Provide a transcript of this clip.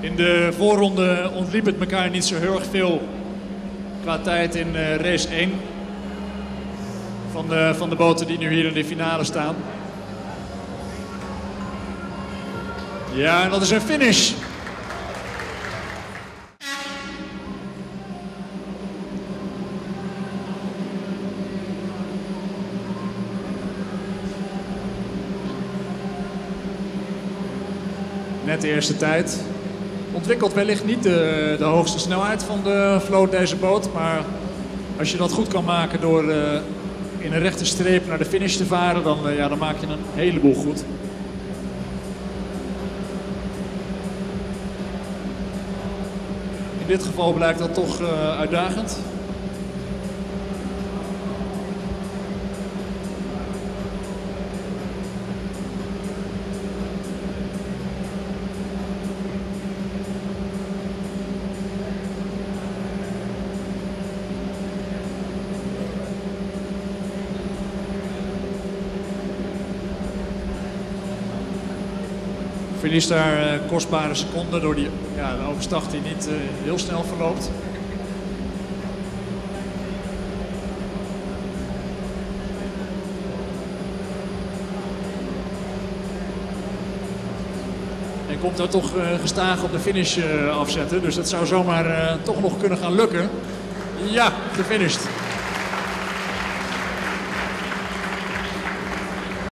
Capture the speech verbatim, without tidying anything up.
In de voorronde ontliep het elkaar niet zo heel erg veel qua tijd in uh, race één van de, van de boten die nu hier in de finale staan. Ja, en dat is een finish. Net de eerste tijd. Ontwikkelt wellicht niet de, de hoogste snelheid van de vloot deze boot. Maar als je dat goed kan maken door uh, in een rechte streep naar de finish te varen, dan, uh, ja, dan maak je een heleboel goed. In dit geval blijkt dat toch uh, uitdagend. Verliest daar uh, kostbare seconden door die ja, de overstag die niet uh, heel snel verloopt. En komt daar toch uh, gestaag op de finish uh, afzetten. Dus dat zou zomaar uh, toch nog kunnen gaan lukken. Ja, gefinished.